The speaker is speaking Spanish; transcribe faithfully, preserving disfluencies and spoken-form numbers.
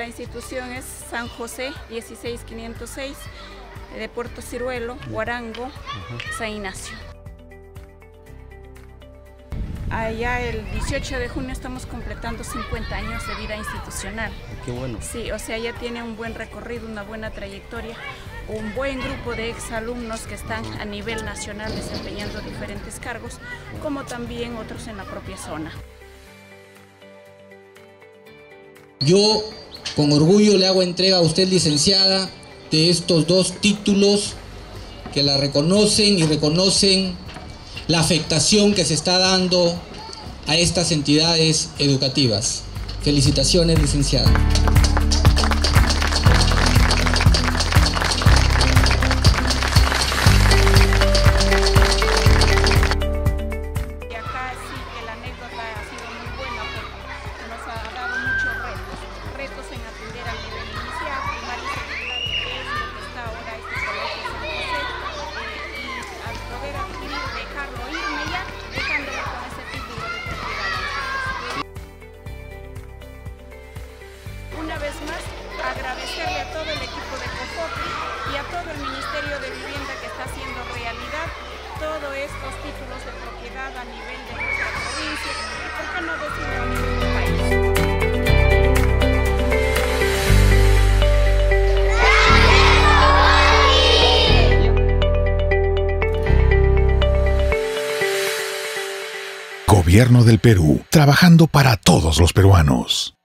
la institución es San José dieciséis mil quinientos seis, de Puerto Ciruelo, Huarango, uh-huh. San Ignacio. Allá el dieciocho de junio estamos completando cincuenta años de vida institucional. Qué bueno. Sí, o sea, ya tiene un buen recorrido, una buena trayectoria, un buen grupo de exalumnos que están a nivel nacional desempeñando diferentes cargos, como también otros en la propia zona. Yo, con orgullo, le hago entrega a usted, licenciada, de estos dos títulos que la reconocen y reconocen la afectación que se está dando a estas entidades educativas. Felicitaciones, licenciada. Y acá sí que la anécdota ha sido muy buena porque nos ha dado muchos retos, retos en atender al nivel inicial, primaria y secundaria, que es lo que está ahora este colegio San José, eh, y al poder adquirir, dejarlo irme ya, dejándolo con ese título de propiedad. Una vez más, agradecerle a todo el equipo de COFOPRI y a todo el Ministerio de Vivienda que está haciendo realidad todos estos títulos de propiedad a nivel de nuestra provincia y, por qué no decirlo, a nivel del país. Gobierno del Perú, trabajando para todos los peruanos.